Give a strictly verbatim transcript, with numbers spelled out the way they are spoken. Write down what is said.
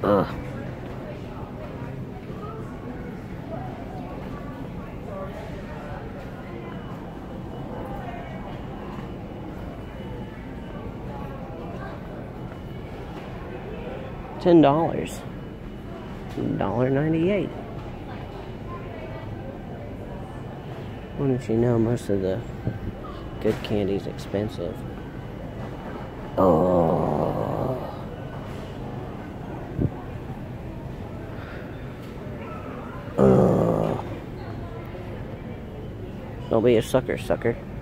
Ugh. Ten dollars. Dollar ninety-eight. Wouldn't you know, most of the good candy's expensive. Oh. Oh. Don't be a sucker, sucker.